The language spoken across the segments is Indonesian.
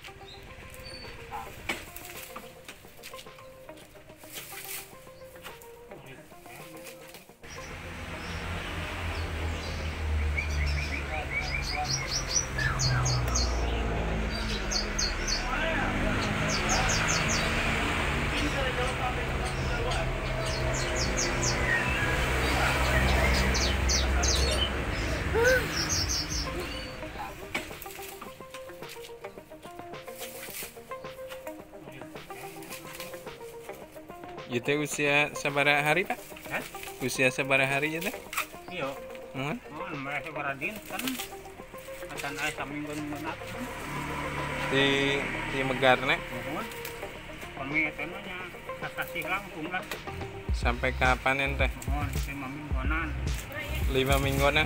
Itu usia sabaraha hari Pak? Hah? Usia sabaraha hari ya teh? Iya. Mereka beradin kan akan ayah saminggon menat. Di Megarna. Kami tenanya kasih langkung lah. Sampai kapan teh? 5 mingguan. 5 mingguan.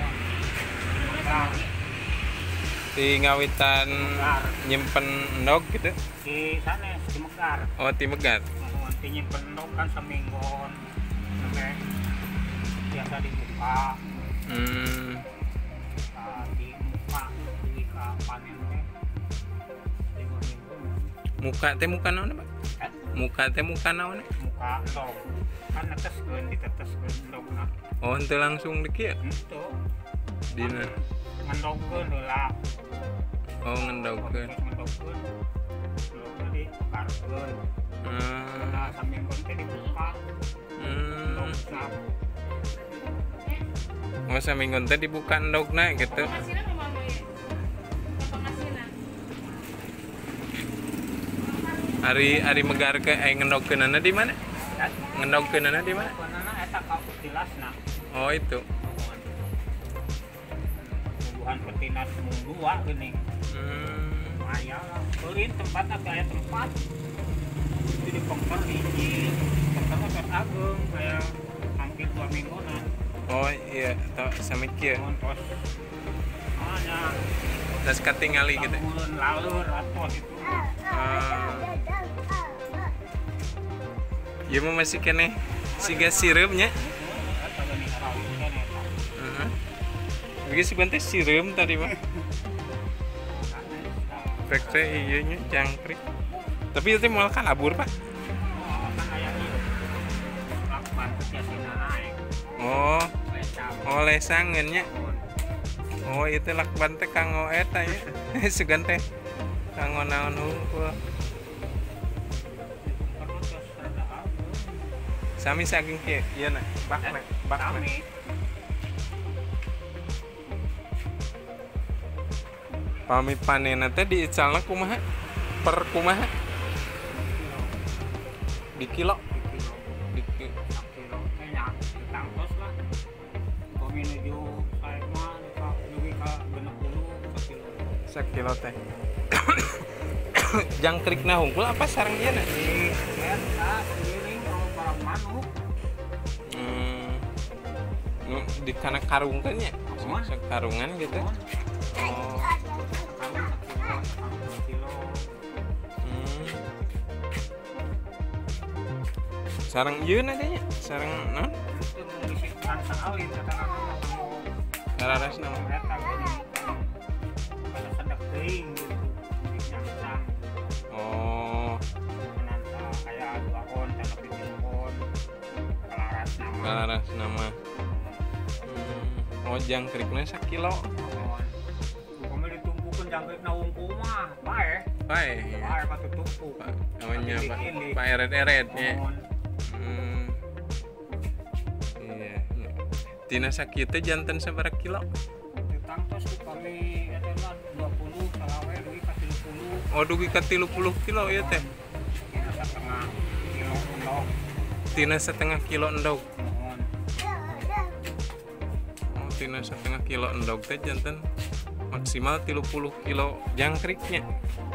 Di ngawitan nyimpen endog gitu? Di sana di Megar. Oh, di Megar. Nyimpen endog kan semingguan. Sampai biasa dibuka. Di muka di panen teh. Muka teh muka naon Pak? Muka teh muka naon? Muka endog. Kan neteskeun diteteskeun endogna. Oh, henteu langsung di kieu? Henteu. Dina Ngendogkeun heula. Oh, ngendogkeun. Ngendogkeun. Endogna dipakarkeun. Nah, saminggon teh dibuka. Endogna. Oh, saminggon teh dibuka endogna gitu. Ari Megar ke ngendogkeunana di mana? Ngendogkeunana di mana? Keunana eta ka utilasna. Oh, itu. Buhan petinas mung 2 geuning. Aya lah. Beurin tempat aya tempat. Itu di pengker hiji. Pengkerna tos ageung aya hampir 2 mingguan. Oh iya, tau sami kieu. Tos. Anya. Tas katingali gitu. Laleur atos itu. Ya mah masih kene siga sirupnya. Begitu sih teh sirup tadi mah. Rek teh ieu nya jangkrik. Tapi itu mau kabur Pak. Oh. Oh lesangeun nya. Oh itu lakban teh kanggo eta ya. Sugan teh kanggo naon hungkul. Sami saking kieu, ieu na, bakna. Pami panenna teh diicalna kumaha? Per kumaha? Di kilo. Di kilo teh nya ditangtos lah. Kami nuju sae mah dugi ka 60 kilo. Sakilo teh. Jangkrikna hungkul apa sareng ieu na? Manuk. Di kana karung kan ya? Sekarungan gitu. Oh. Sareng ieu na nya? Sareng naon? Kararas naon? Oh. Kalaras nama. Oh jangkriknya sakilo. Kami ditumpukan jangkrikna wungkul mah, bae. Bae. Bae patu tumpuk. Namanya Pak eret-eretnya. Iya. Tina sakieu janten sabaraha kilo? Ditangtos ku kami eta mah 20 salawe dugi ka 30. Oh dugi ka 30 kilo ieu teh. Tina setengah kilo endog. Tina setengah kilo endog. Oh, tina setengah kilo endog teh janten maksimal 30 kilo jangkriknya.